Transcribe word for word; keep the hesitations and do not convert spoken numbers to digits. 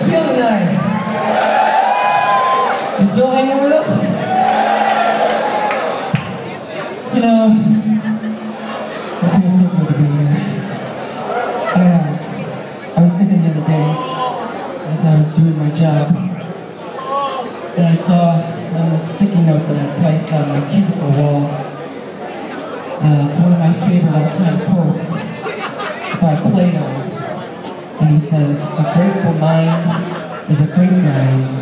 feel tonight? You still hanging with us? You know, it feels so good to be here. I, uh, I was thinking the other day, as I was doing my job, and I saw on a sticky note that I placed on my cubicle wall. Uh, it's one of my favorite all-time quotes. It's by Plato. And he says, "A grateful mind is a great mind."